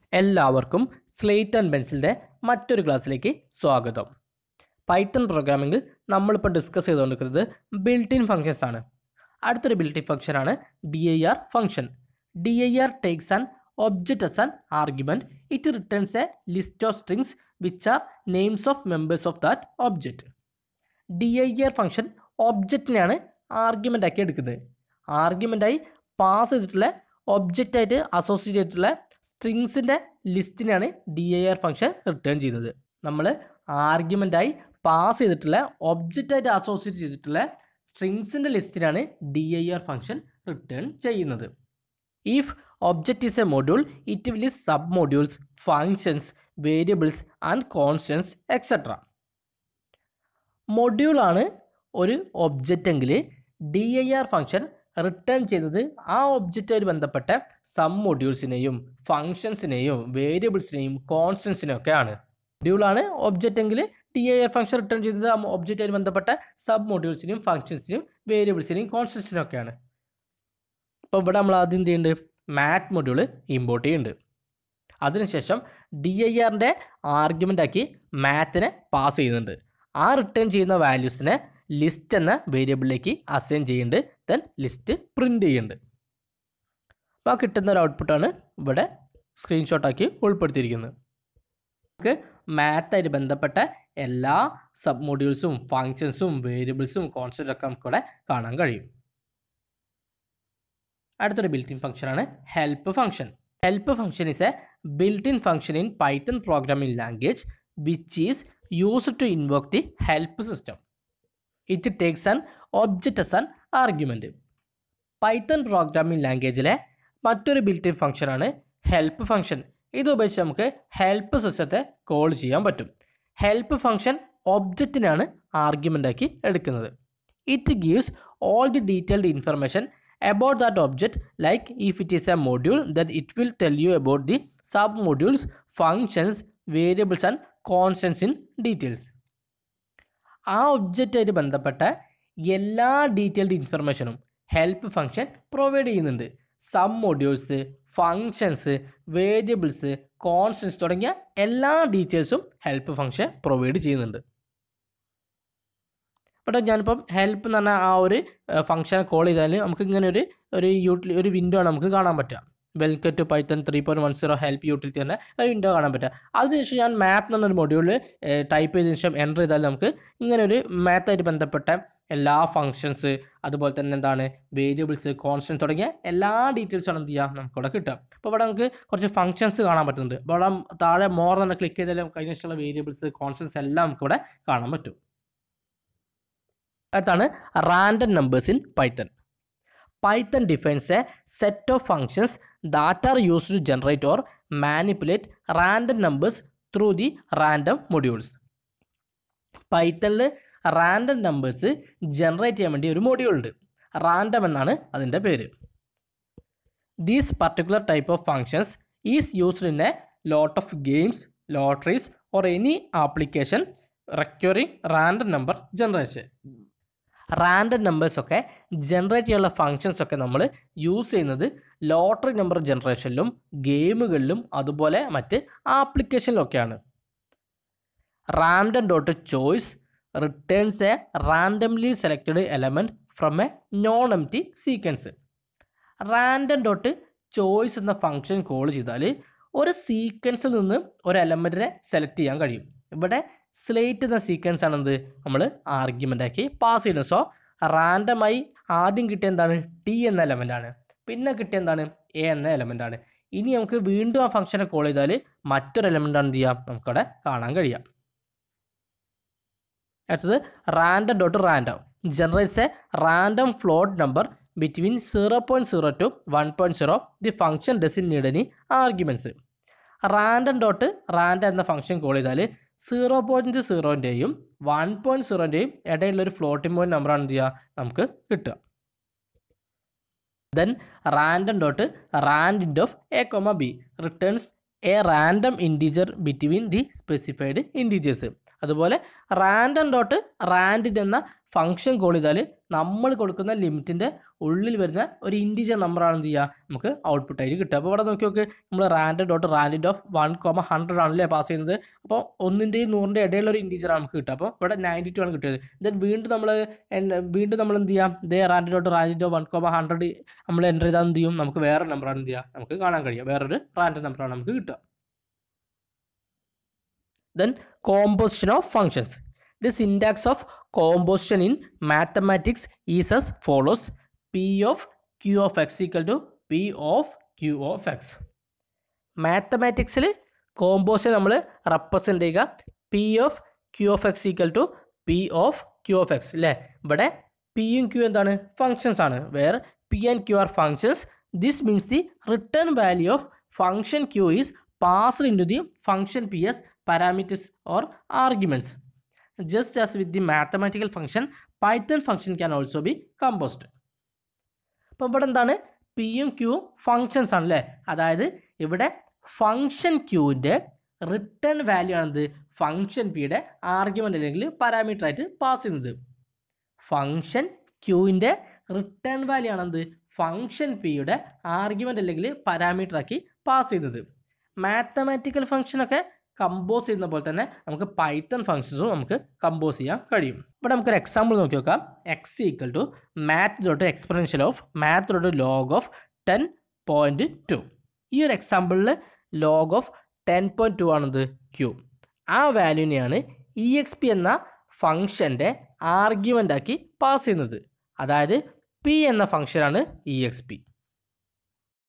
എല്ലാവർക്കും slate and പെൻസിലിൻ്റെ മറ്റൊരു ക്ലാസ്സിലേക്ക് സ്വാഗതം. പൈത്തൺ പ്രോഗ്രാമിംഗിൽ നമ്മളിപ്പോൾ ഡിസ്കസ് ചെയ്തുകൊണ്ടിരിക്കുന്നത് ബിൽറ്റ് ഇൻ ഫങ്ഷൻസ് ആണ്. അടുത്തൊരു ബിൽറ്റ് ഇൻ ഫംഗ്ഷനാണ് dir function. dir takes an object as an argument. It returns a list of strings which are names of members of that object. dir function ഒബ്ജക്റ്റിനെയാണ് argument ആക്കി എടുക്കുന്നത്. ആർഗ്യുമെൻ്റായി pass ചെയ്തിട്ടുള്ള ഒബ്ജക്റ്റായിട്ട് associate ചെയ്തിട്ടുള്ള സ്ട്രിങ്സിൻ്റെ ലിസ്റ്റിനാണ് dir ഫംഗ്ഷൻ റിട്ടേൺ ചെയ്യുന്നത്. നമ്മൾ ആർഗ്യുമെൻ്റായി പാസ് ചെയ്തിട്ടുള്ള ഒബ്ജക്റ്റായിട്ട് അസോസിയേറ്റ് ചെയ്തിട്ടുള്ള സ്ട്രിങ്സിൻ്റെ ലിസ്റ്റിനാണ് dir ഫംഗ്ഷൻ റിട്ടേൺ ചെയ്യുന്നത്. If object is a module it will list sub modules, functions, variables and constants etcetera. മൊഡ്യൂളാണ് ഒരു ഒബ്ജക്റ്റ് എങ്കിൽ dir ഫംഗ്ഷൻ റിട്ടേൺ ചെയ്യുന്നത് ആ ഒബ്ജക്റ്റുമായി ബന്ധപ്പെട്ട സം മൊഡ്യൂൾസിനെയും ഫങ്ഷൻസിനെയും വേരിയബിൾസിനെയും കോൺസ്റ്റൻസിനെയും ഒക്കെയാണ്. മൊഡ്യൂളാണ് ഒബ്ജക്റ്റ് എങ്കിൽ dir ഫംഗ്ഷൻ റിട്ടേൺ ചെയ്യുന്നത് ആ ഒബ്ജക്റ്റുമായി ബന്ധപ്പെട്ട സബ് മൊഡ്യൂൾസിനെയും ഫങ്ഷൻസിനെയും വേരിയബിൾസിനെയും കോൺസ്റ്റൻസിനെയും ഒക്കെയാണ്. അപ്പോൾ ഇവിടെ നമ്മൾ ആദ്യം എന്ത് ചെയ്യുന്നുണ്ട്? മാത്ത് മൊഡ്യൂൾ ഇമ്പോർട്ട് ചെയ്യുന്നുണ്ട്. അതിനുശേഷം dir ആർഗ്യുമെൻ്റ് ആക്കി മാത്തിനെ പാസ് ചെയ്യുന്നുണ്ട്. ആ റിട്ടേൺ ചെയ്യുന്ന വാല്യൂസിനെ ലിസ്റ്റ് എന്ന വേരിയബിളിലേക്ക് അസൈൻ ചെയ്യുന്നുണ്ട്. ദെൻ ലിസ്റ്റ് പ്രിൻ്റ് ചെയ്യുന്നുണ്ട്. അപ്പോൾ ആ കിട്ടുന്ന ഒരു ഔട്ട്പുട്ടാണ് ഇവിടെ സ്ക്രീൻഷോട്ടാക്കി ഉൾപ്പെടുത്തിയിരിക്കുന്നത്. നമുക്ക് മാത്തായിട്ട് ബന്ധപ്പെട്ട എല്ലാ സബ് മൊഡ്യൂൾസും ഫങ്ഷൻസും വേരിയബിൾസും കോൺസ്റ്റൻറ്റും ഒക്കെ നമുക്കിവിടെ കാണാൻ കഴിയും. അടുത്തൊരു ബിൽറ്റ് ഇൻ ഫംഗ്ഷനാണ് help function. Help function is a built in function in Python programming language which is used to invoke the help system. It takes an object as an argument. Python programming ലാംഗ്വേജിലെ മറ്റൊരു built in ഫംഗ്ഷനാണ് help function. ഇത് ഉപയോഗിച്ച് നമുക്ക് help സിസ്റ്റത്തെ call ചെയ്യാൻ പറ്റും. Help function ഒബ്ജക്റ്റിനാണ് ആർഗ്യുമെൻ്റാക്കി എടുക്കുന്നത്. It gives all the detailed information about that object, like if it is a module then it will tell you about the sub modules, functions, variables and constants in details. ആ ഒബ്ജക്റ്റായിട്ട് ബന്ധപ്പെട്ട എല്ലാ detailed ഇൻഫർമേഷനും help function provide ചെയ്യുന്നുണ്ട്. Sub modules, functions, variables, constants തുടങ്ങിയ എല്ലാ ഡീറ്റെയിൽസും help function provide ചെയ്യുന്നുണ്ട്. ഇവിടെ ഞാനിപ്പം ഹെൽപ്പ് എന്ന് പറഞ്ഞാൽ ആ ഒരു ഫംഗ്ഷനെ കോൾ ചെയ്താൽ നമുക്ക് ഇങ്ങനെ ഒരു വിൻഡോ ആണ് നമുക്ക് കാണാൻ പറ്റുക. Welcome to Python 3.10 help utility തന്നെ ഒരു വിൻഡോ കാണാൻ പറ്റുക. അതിനുശേഷം ഞാൻ മാത്ത് എന്നൊരു മൊഡ്യൂളിൽ ടൈപ്പ് ചെയ്തതിനു ശേഷം എൻ്റർ ചെയ്താൽ നമുക്ക് ഇങ്ങനെ ഒരു മാത്തായിട്ട് ബന്ധപ്പെട്ട എല്ലാ ഫങ്ഷൻസ്, അതുപോലെ തന്നെ എന്താണ് വേരിയബിൾസ്, കോൺസ്റ്റൻസ് തുടങ്ങിയ എല്ലാ ഡീറ്റെയിൽസാണ് എന്ത് ചെയ്യുക നമുക്കിവിടെ കിട്ടുക. അപ്പോൾ ഇവിടെ നമുക്ക് കുറച്ച് ഫങ്ഷൻസ് കാണാൻ പറ്റുന്നുണ്ട്. ഇവിടെ താഴെ മോർ തന്നെ ക്ലിക്ക് ചെയ്താൽ കഴിഞ്ഞ ശേഷമുള്ള വേരിയബിൾസ്, കോൺസ്റ്റൻസ് എല്ലാം നമുക്കിവിടെ കാണാൻ പറ്റും. അടുത്താണ് random numbers in Python. Python defines a set of functions that are used to generate or manipulate random numbers through the random modules. പൈത്തണിൽ റാൻഡം നമ്പേഴ്സ് ജനറേറ്റ് ചെയ്യാൻ വേണ്ടി ഒരു മൊഡ്യൂൾ ഉണ്ട്. റാൻഡം എന്നാണ് അതിൻ്റെ പേര്. These particular type of functions is used in a lot of games, lotteries or any application requiring random number generation. Random നമ്പേഴ്സൊക്കെ generate ചെയ്യാനുള്ള ഫങ്ഷൻസൊക്കെ നമ്മൾ യൂസ് ചെയ്യുന്നത് ലോട്ടറി നമ്പർ ജനറേഷനിലും ഗെയിമുകളിലും അതുപോലെ മറ്റ് ആപ്ലിക്കേഷനിലൊക്കെയാണ്. Random dot choice returns a randomly selected element from a non empty sequence. Random dot choice എന്ന ഫങ്ഷൻ കോൾ ചെയ്താൽ ഒരു സീക്വൻസിൽ നിന്ന് ഒരു എലമെൻറ്റിനെ സെലക്ട് ചെയ്യാൻ കഴിയും. ഇവിടെ സ്ലേറ്റ് എന്ന സീക്വൻസ് ആണെന്ത് നമ്മൾ ആർഗ്യുമെൻ്റ് ആക്കി പാസ് ചെയ്യുന്നത്. സോ റാൻഡമായി ആദ്യം കിട്ടിയ എന്താണ് ടി എന്ന എലമെൻ്റ് ആണ്, പിന്നെ കിട്ടിയ എന്താണ് എ എന്ന എലമെൻ്റ് ആണ്. ഇനി നമുക്ക് വീണ്ടും ആ ഫംഗ്ഷനെ കോൾ ചെയ്താൽ മറ്റൊരു എലമെൻ്റ് ആണ് എന്ത് ചെയ്യാം നമുക്കവിടെ കാണാൻ കഴിയാം. അടുത്തത് random dot random generates a random float number between 0.0 to 1.0. The function doesn't need any arguments. Random dot random എന്ന ഫംഗ്ഷൻ കോൾ ചെയ്താൽ 0.0ൻ്റെയും 1.0ൻ്റെയും ഇടയിലുള്ളൊരു ഫ്ലോട്ടിംഗ് പോയിന്റ് നമ്പറാണ് എന്ത് ചെയ്യുക നമുക്ക് കിട്ടുക. Then random dot rand of A comma B returns a random integer between the specified integers. അതുപോലെ random dot rand എന്ന ഫംഗ്ഷൻ കോൾ ചെയ്താൽ നമ്മൾ കൊടുക്കുന്ന ലിമിറ്റിൻ്റെ ഉള്ളിൽ വരുന്ന ഒരു ഇൻറ്റീജർ നമ്പറാണ് എന്ത് ചെയ്യുക നമുക്ക് ഔട്ട്പുട്ടായിട്ട് കിട്ടുക. അപ്പോൾ ഇവിടെ നോക്കി നോക്ക്, നമ്മൾ റാൻഡം ഡോട്ട് റാൻഡിൻ്റെ ഓഫ് 1,100 ആണല്ലേ പാസ് ചെയ്യുന്നത്. അപ്പോൾ 1ൻ്റെയും 100ൻ്റെയും ഇടയിലുള്ള ഒരു ഇൻറ്റീജറാണ് നമുക്ക് കിട്ടുക. അപ്പോൾ ഇവിടെ 92 ആണ് കിട്ടിയത്. ദെൻ വീണ്ടും നമ്മൾ എന്ത് ചെയ്യാം, ഇതേ റാൻഡം ഡോട്ട് റാൻഡിൻ്റെ 1,100 നമ്മൾ എൻ്റർ ചെയ്താൽ എന്ത് ചെയ്യും, നമുക്ക് വേറെ നമ്പറാണ് എന്ത് ചെയ്യുക നമുക്ക് കാണാൻ കഴിയുക, വേറൊരു റാൻഡം നമ്പറാണ് നമുക്ക് കിട്ടുക. Then composition of functions. The syntax of composition in mathematics is as follows: P of Q of x equal to P of Q of x. മാത്തമാറ്റിക്സിൽ കോമ്പോസിഷൻ നമ്മൾ റെപ്രസെൻ്റ് ചെയ്യുക P of Q of x equal to P of Q of x അല്ലേ. ഇവിടെ പിയും Q എന്താണ്, functions ആണ്. Where P and Q are functions. This means the return value of function Q is passed into the function P as parameters or arguments. Just as with the mathematical function, Python function can also be composed. അപ്പോൾ ഇവിടെ എന്താണ്, പിയും Q functions ആണല്ലേ. അതായത് ഇവിടെ function ക്യൂവിൻ്റെ return value ആണെന്ത്, function പിയുടെ ആർഗ്യുമെൻ്റ് അല്ലെങ്കിൽ പാരാമീറ്റർ ആയിട്ട് പാസ് ചെയ്യുന്നത്. ഫങ്ഷൻ ക്യൂവിൻ്റെ റിട്ടേൺ വാല്യൂ ആണെന്ത്, ഫങ്ഷൻ പിയുടെ ആർഗ്യുമെൻ്റ് അല്ലെങ്കിൽ പാരാമീറ്റർ ആക്കി പാസ് ചെയ്യുന്നത്. മാത്തമാറ്റിക്കൽ ഫംഗ്ഷനൊക്കെ കമ്പോസ് ചെയ്യുന്ന പോലെ തന്നെ നമുക്ക് പൈത്തൺ ഫംഗ്ഷൻസും നമുക്ക് കമ്പോസ് ചെയ്യാൻ കഴിയും. ഇവിടെ നമുക്കൊരു എക്സാമ്പിൾ നോക്കി നോക്കാം. X equal to math dot exponential of math dot log of 10.2. ഈ ഒരു എക്സാമ്പിളിൽ ലോഗ് ഓഫ് 10.2 ആണെന്ത് ക്യൂ. ആ വാല്യൂനെയാണ് EXP എന്ന ഫംഗ്ഷൻ്റെ ആർഗ്യുമെൻ്റ് ആക്കി പാസ് ചെയ്യുന്നത്. അതായത് പി എന്ന ഫംഗ്ഷനാണ് EXP.